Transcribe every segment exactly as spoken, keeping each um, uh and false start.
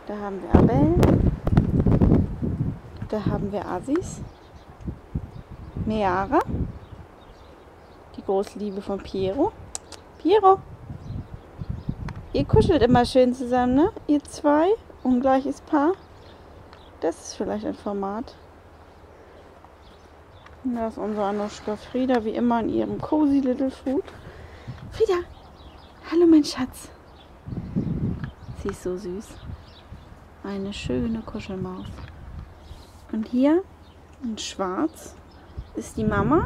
Da haben wir Abel. Da haben wir Asis. Meara. Die große Liebe von Piero. Piero. Ihr kuschelt immer schön zusammen, ne? Ihr zwei. Ungleiches Paar. Das ist vielleicht ein Format. Und da ist unsere Anuschka Frieda, wie immer in ihrem Cozy Little Food. Frieda! Hallo mein Schatz. Sie ist so süß. Eine schöne Kuschelmaus. Und hier in schwarz ist die Mama.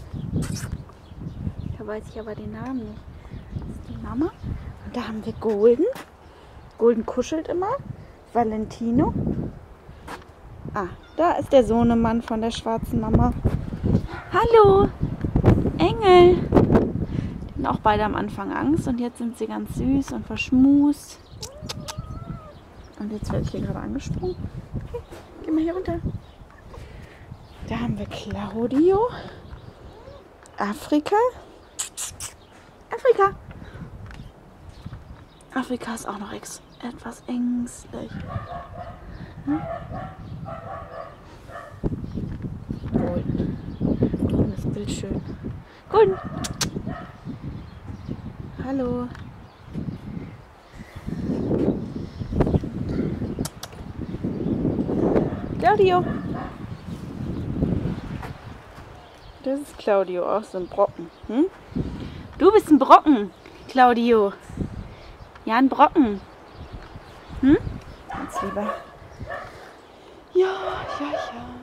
Da weiß ich aber den Namen nicht. Das ist die Mama. Und da haben wir Golden. Golden kuschelt immer. Valentino. Ah, da ist der Sohnemann von der schwarzen Mama. Hallo, Engel. Die hatten auch beide am Anfang Angst und jetzt sind sie ganz süß und verschmust. Und jetzt werde ich hier gerade angesprungen. Okay, geh mal hier runter. Da haben wir Claudio. Afrika. Afrika. Afrika ist auch noch ex etwas ängstlich. Hm? Golden. Golden ist bildschön. Golden. Hallo. Claudio. Das ist Claudio, auch so ein Brocken. Hm? Du bist ein Brocken, Claudio. Ja, ein Brocken. Hm? Ganz lieber. Ja, ja, ja.